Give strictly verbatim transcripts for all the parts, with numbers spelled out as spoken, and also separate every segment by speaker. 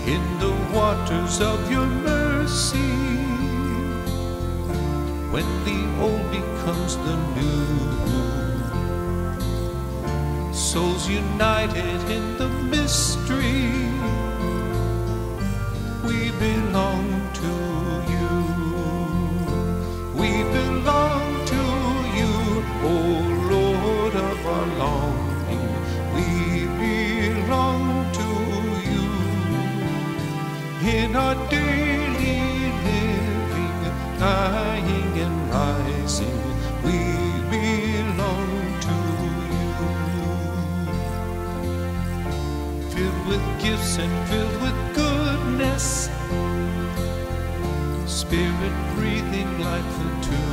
Speaker 1: in the waters of your mercy. When the old becomes the new, souls united in the mystery, we belong to you. We belong to you, O Lord of our longing. We belong to you. In our daily living, dying and rising, we belong to you. Filled with gifts and filled with goodness, Spirit breathing life into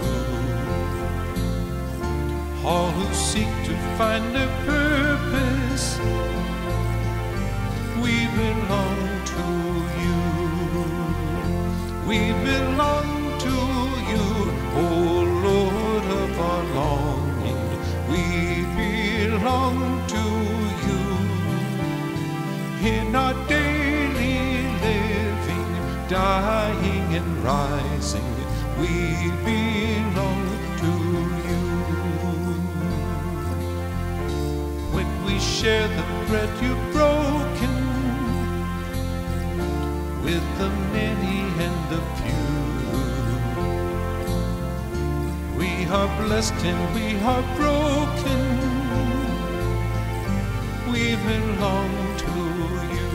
Speaker 1: all who seek to find their purpose. We belong to you. We belong to you, O Lord of our longing. We belong to you. In our daily living, dying and rising, we belong to you. When we share the bread you've broken with the many and the few, we are blessed and we are broken. We belong to you.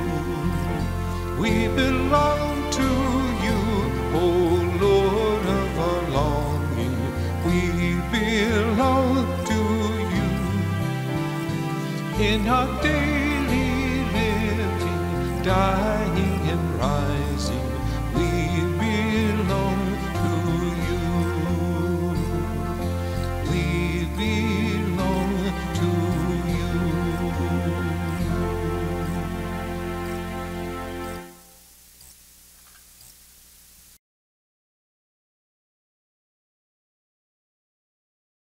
Speaker 1: We belong to you, O Lord of our longing. We belong to you. In our daily living, dying